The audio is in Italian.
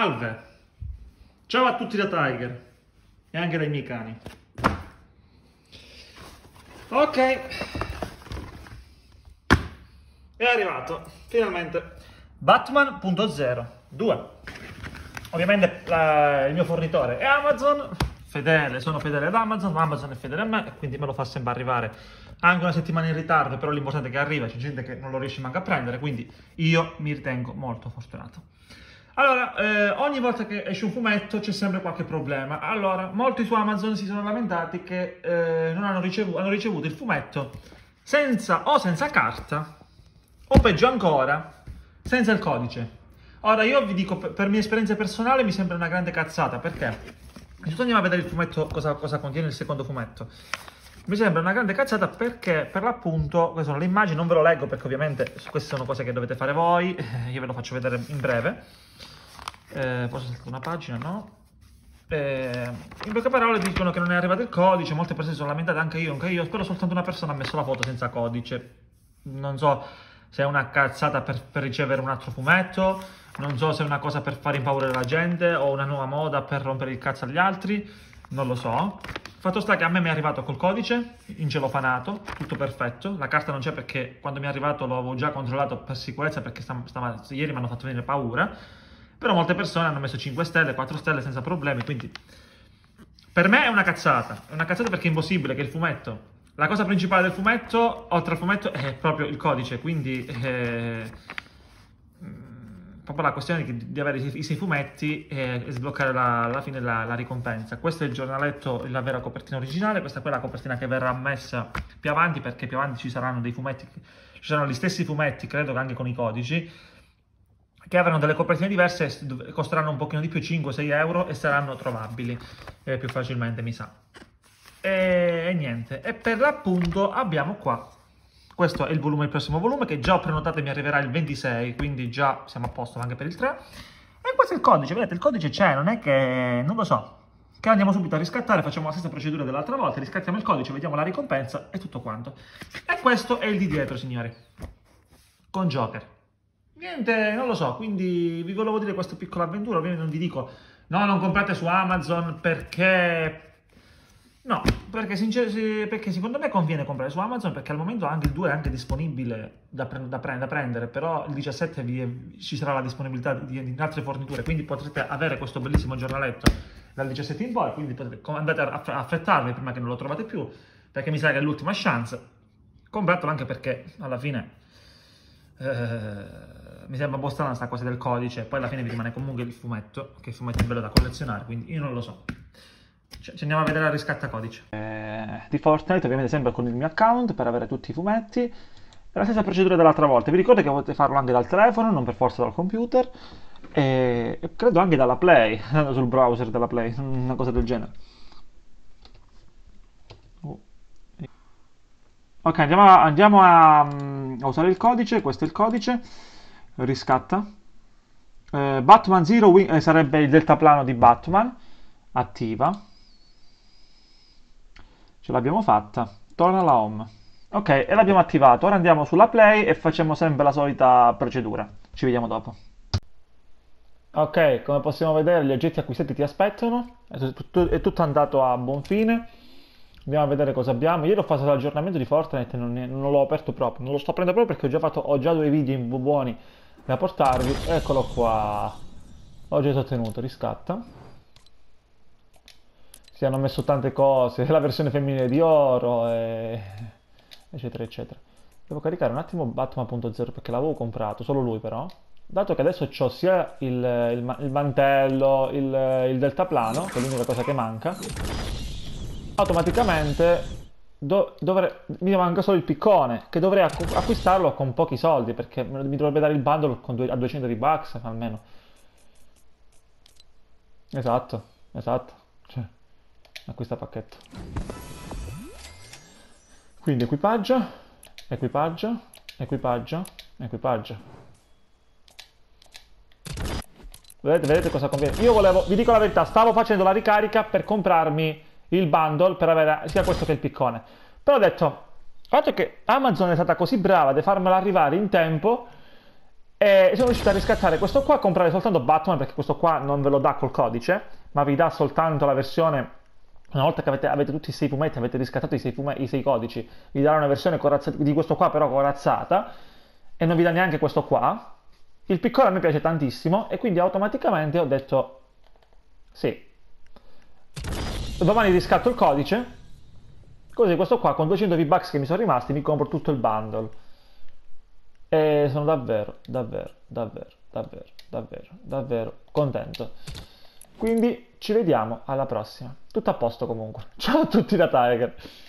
Salve! Ciao a tutti da Tiger e anche dai miei cani. Ok, è arrivato finalmente Batman.0 2. Ovviamente il mio fornitore è Amazon, sono fedele ad Amazon, Amazon è fedele a me e quindi me lo fa sempre arrivare anche una settimana in ritardo, però l'importante è che arriva, c'è gente che non lo riesce manco a prendere, quindi io mi ritengo molto fortunato. Allora, ogni volta che esce un fumetto c'è sempre qualche problema. Allora, molti su Amazon si sono lamentati che hanno ricevuto il fumetto senza carta, o peggio ancora, senza il codice. Ora, io vi dico, per mia esperienza personale, mi sembra una grande cazzata, perché se andiamo a vedere il fumetto, cosa contiene il secondo fumetto. Mi sembra una grande cazzata perché, per l'appunto, queste sono le immagini, non ve lo leggo perché ovviamente queste sono cose che dovete fare voi, io ve lo faccio vedere in breve. Posso saltare una pagina, no? In poche parole dicono che non è arrivato il codice, molte persone si sono lamentate, anche io, però soltanto una persona ha messo la foto senza codice. Non so se è una cazzata per ricevere un altro fumetto, non so se è una cosa per fare impaurire la gente o una nuova moda per rompere il cazzo agli altri, non lo so. Fatto sta che a me mi è arrivato col codice, incelofanato, tutto perfetto. La carta non c'è perché quando mi è arrivato l'avevo già controllato per sicurezza, perché ieri mi hanno fatto venire paura. Però molte persone hanno messo 5 stelle, 4 stelle senza problemi, quindi per me è una cazzata. È una cazzata perché è impossibile che il fumetto, la cosa principale del fumetto, oltre al fumetto, è proprio il codice, quindi proprio la questione di avere i 6 fumetti e sbloccare alla fine la ricompensa. Questo è il giornaletto, la vera copertina originale, questa è la copertina che verrà messa più avanti, perché più avanti ci saranno dei fumetti, ci saranno gli stessi fumetti, credo che anche con i codici, che avranno delle copertine diverse, costeranno un pochino di più, 5-6 euro, e saranno trovabili più facilmente, mi sa. E niente, e per l'appunto abbiamo qua, questo è il prossimo volume, che già ho prenotato e mi arriverà il 26, quindi già siamo a posto anche per il 3. E questo è il codice, vedete, il codice c'è, non è che, non lo so, che andiamo subito a riscattare, facciamo la stessa procedura dell'altra volta, riscattiamo il codice, vediamo la ricompensa e tutto quanto. E questo è il di dietro, signori, con Joker. Niente, non lo so, quindi vi volevo dire questa piccola avventura. Ovviamente non vi dico, no, non comprate su Amazon perché... No, perché secondo me conviene comprare su Amazon, perché al momento anche il 2 è anche disponibile da prendere, però il 17 ci sarà la disponibilità di altre forniture, quindi potrete avere questo bellissimo giornaletto dal 17 in poi, quindi andate a affrettarvi prima che non lo trovate più, perché mi sa che è l'ultima chance. Compratelo anche perché alla fine... mi sembra un po' strana questa cosa del codice, poi alla fine vi rimane comunque il fumetto, che il fumetto è bello da collezionare, quindi io non lo so. Ci andiamo a vedere la riscatta codice. Di Fortnite, ovviamente sempre con il mio account, per avere tutti i fumetti. È la stessa procedura dell'altra volta. Vi ricordo che potete farlo anche dal telefono, non per forza dal computer, e credo anche dalla Play, sul browser della Play, una cosa del genere. Ok, andiamo a usare il codice, questo è il codice, riscatta. Batman Zero sarebbe il deltaplano di Batman, attiva. Ce l'abbiamo fatta, torna alla home. Ok, e l'abbiamo attivato, ora andiamo sulla Play e facciamo sempre la solita procedura. Ci vediamo dopo. Ok, come possiamo vedere gli oggetti acquistati ti aspettano, è tutto andato a buon fine. Andiamo a vedere cosa abbiamo. Ieri ho fatto l'aggiornamento di Fortnite e non l'ho aperto proprio. Non lo sto aprendo proprio perché ho già 2 video buoni da portarvi. Eccolo qua. Oggi è ottenuto, riscatta. Si hanno messo tante cose, la versione femminile di oro, eccetera, eccetera. Devo caricare un attimo Batman.0 perché l'avevo comprato, solo lui però. Dato che adesso ho sia il mantello, il deltaplano, che è l'unica cosa che manca, automaticamente mi manca solo il piccone, che dovrei acquistarlo con pochi soldi, perché mi dovrebbe dare il bundle a 200 V-Bucks almeno. Esatto, cioè, acquista pacchetto. Quindi equipaggio, vedete cosa conviene? Vi dico la verità, stavo facendo la ricarica per comprarmi il bundle per avere sia questo che il piccone, però ho detto, dato che Amazon è stata così brava di farmela arrivare in tempo, E sono riuscito a riscattare questo qua, a comprare soltanto Batman, perché questo qua non ve lo dà col codice, ma vi dà soltanto la versione, una volta che avete tutti i 6 fumetti, avete riscattato i 6 codici, vi darà una versione di questo qua però corazzata, e non vi dà neanche questo qua. Il piccolo a me piace tantissimo, e quindi automaticamente ho detto, sì, domani riscatto il codice, così questo qua con 200 V-Bucks che mi sono rimasti mi compro tutto il bundle. E sono davvero contento. Quindi ci vediamo alla prossima. Tutto a posto comunque. Ciao a tutti da Tiger.